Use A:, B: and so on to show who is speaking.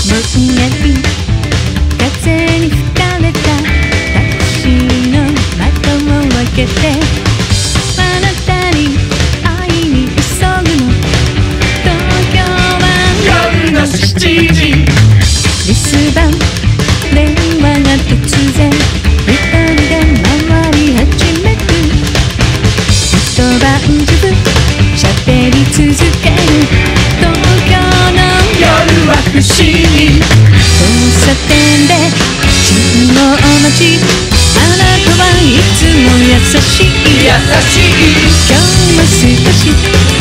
A: 風に吹かれたタクシーの窓を開けて、あなたに会いに急ぐの。東京は夜の7時、留守番電話が突然一人で回り始める。一晩中喋り続ける東京の夜は不思議。交差点で信号待ち、あなたはいつも優しい。今日も少し